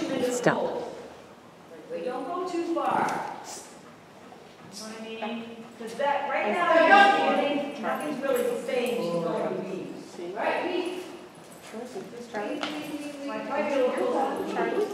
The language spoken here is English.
Stop. We don't go too far. You know what I mean? Because that, right now, nothing's really saying she's going to leave. Right, we. My 5-year-old goes to the